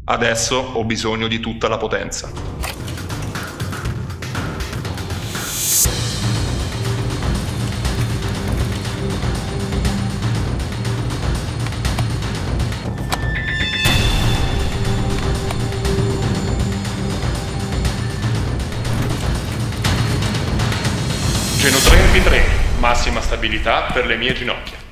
Adesso ho bisogno di tutta la potenza. Geno 3 MP3, massima stabilità per le mie ginocchia.